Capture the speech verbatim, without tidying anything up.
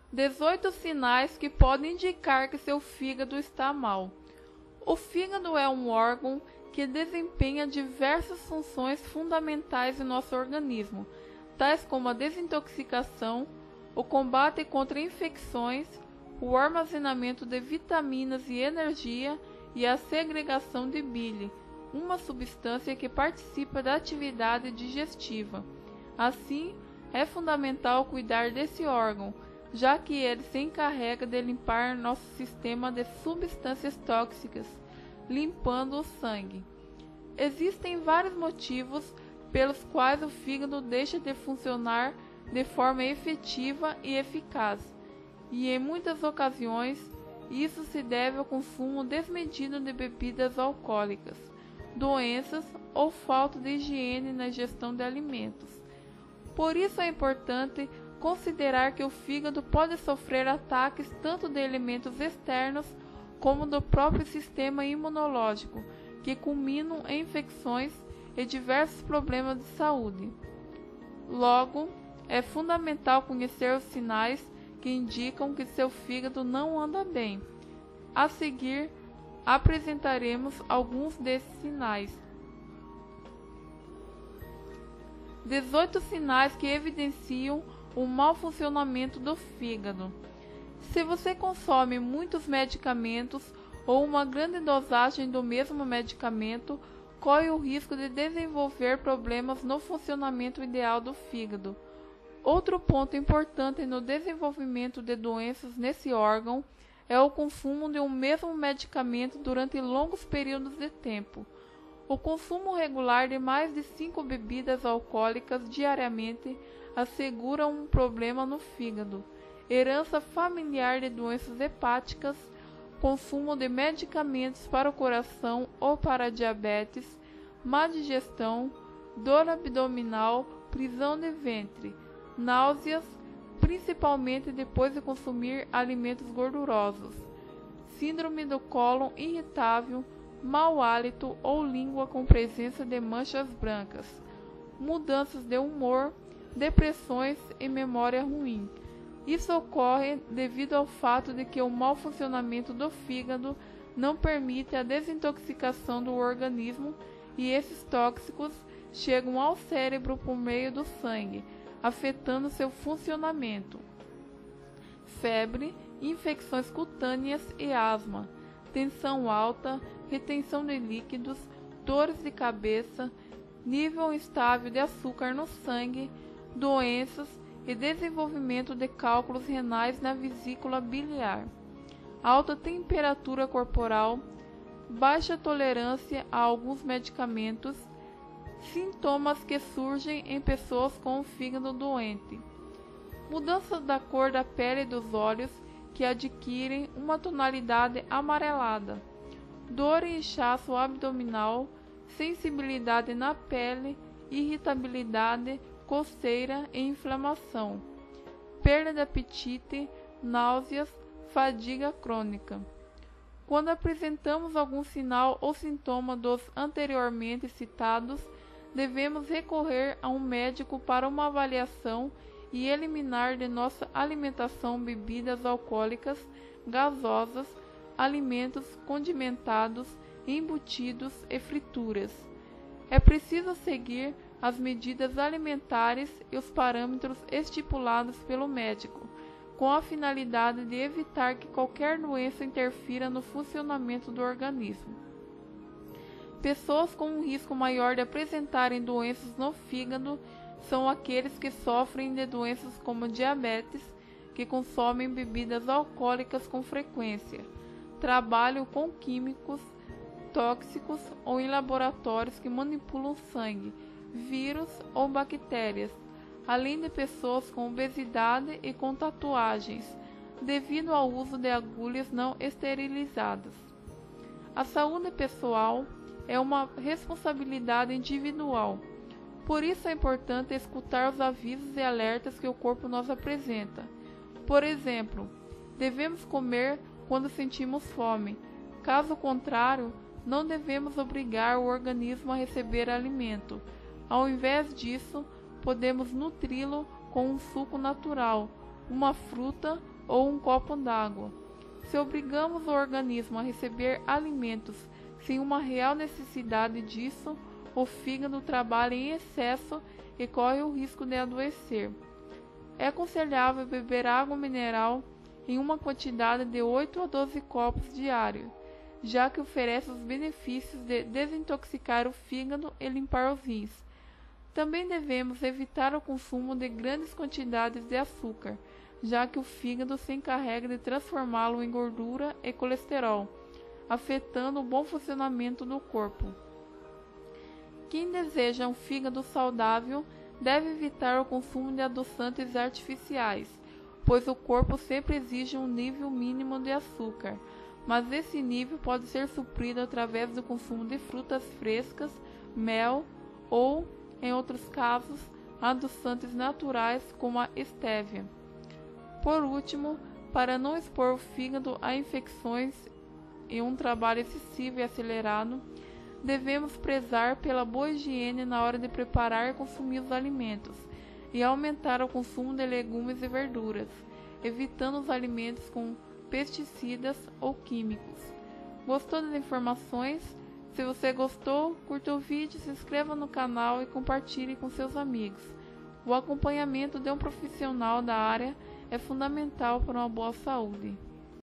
dezoito sinais que podem indicar que seu fígado está mal. O fígado é um órgão que desempenha diversas funções fundamentais em nosso organismo, tais como a desintoxicação, o combate contra infecções, o armazenamento de vitaminas e energia e a segregação de bile, uma substância que participa da atividade digestiva. Assim, é fundamental cuidar desse órgão, já que ele se encarrega de limpar nosso sistema de substâncias tóxicas, limpando o sangue. Existem vários motivos pelos quais o fígado deixa de funcionar de forma efetiva e eficaz, e em muitas ocasiões isso se deve ao consumo desmedido de bebidas alcoólicas, doenças ou falta de higiene na ingestão de alimentos. Por isso é importante considerar que o fígado pode sofrer ataques tanto de elementos externos como do próprio sistema imunológico, que culminam em infecções e diversos problemas de saúde. Logo, é fundamental conhecer os sinais que indicam que seu fígado não anda bem. A seguir, apresentaremos alguns desses sinais. dezoito sinais que evidenciam o mau funcionamento do fígado. Se você consome muitos medicamentos ou uma grande dosagem do mesmo medicamento, corre o risco de desenvolver problemas no funcionamento ideal do fígado. Outro ponto importante no desenvolvimento de doenças nesse órgão é o consumo de um mesmo medicamento durante longos períodos de tempo. O consumo regular de mais de cinco bebidas alcoólicas diariamente assegura um problema no fígado, herança familiar de doenças hepáticas, consumo de medicamentos para o coração ou para diabetes, má digestão, dor abdominal, prisão de ventre, náuseas, principalmente depois de consumir alimentos gordurosos, síndrome do cólon irritável, mau hálito ou língua com presença de manchas brancas, mudanças de humor, depressões e memória ruim. Isso ocorre devido ao fato de que o mau funcionamento do fígado não permite a desintoxicação do organismo e esses tóxicos chegam ao cérebro por meio do sangue, afetando seu funcionamento. Febre, infecções cutâneas e asma, tensão alta, retenção de líquidos, dores de cabeça, nível instável de açúcar no sangue, doenças e desenvolvimento de cálculos renais na vesícula biliar, alta temperatura corporal, baixa tolerância a alguns medicamentos, sintomas que surgem em pessoas com o fígado doente, mudanças da cor da pele e dos olhos que adquirem uma tonalidade amarelada, dor e inchaço abdominal, sensibilidade na pele, irritabilidade, coceira e inflamação, perda de apetite, náuseas, fadiga crônica. Quando apresentamos algum sinal ou sintoma dos anteriormente citados, devemos recorrer a um médico para uma avaliação e eliminar de nossa alimentação bebidas alcoólicas, gasosas, alimentos condimentados, embutidos e frituras. É preciso seguir as medidas alimentares e os parâmetros estipulados pelo médico, com a finalidade de evitar que qualquer doença interfira no funcionamento do organismo. Pessoas com um risco maior de apresentarem doenças no fígado são aqueles que sofrem de doenças como diabetes, que consomem bebidas alcoólicas com frequência, trabalham com químicos tóxicos ou em laboratórios que manipulam sangue, vírus ou bactérias, além de pessoas com obesidade e com tatuagens, devido ao uso de agulhas não esterilizadas. A saúde pessoal é uma responsabilidade individual, por isso é importante escutar os avisos e alertas que o corpo nos apresenta. Por exemplo, devemos comer quando sentimos fome, caso contrário, não devemos obrigar o organismo a receber alimento. Ao invés disso, podemos nutri-lo com um suco natural, uma fruta ou um copo d'água. Se obrigamos o organismo a receber alimentos sem uma real necessidade disso, o fígado trabalha em excesso e corre o risco de adoecer. É aconselhável beber água mineral em uma quantidade de oito a doze copos diários, já que oferece os benefícios de desintoxicar o fígado e limpar os rins. Também devemos evitar o consumo de grandes quantidades de açúcar, já que o fígado se encarrega de transformá-lo em gordura e colesterol, afetando o bom funcionamento do corpo. Quem deseja um fígado saudável deve evitar o consumo de adoçantes artificiais, pois o corpo sempre exige um nível mínimo de açúcar, mas esse nível pode ser suprido através do consumo de frutas frescas, mel ou, em outros casos, adoçantes naturais como a estévia. Por último, para não expor o fígado a infecções e um trabalho excessivo e acelerado, devemos prezar pela boa higiene na hora de preparar e consumir os alimentos e aumentar o consumo de legumes e verduras, evitando os alimentos com pesticidas ou químicos. Gostou das informações? Se você gostou, curta o vídeo, se inscreva no canal e compartilhe com seus amigos. O acompanhamento de um profissional da área é fundamental para uma boa saúde.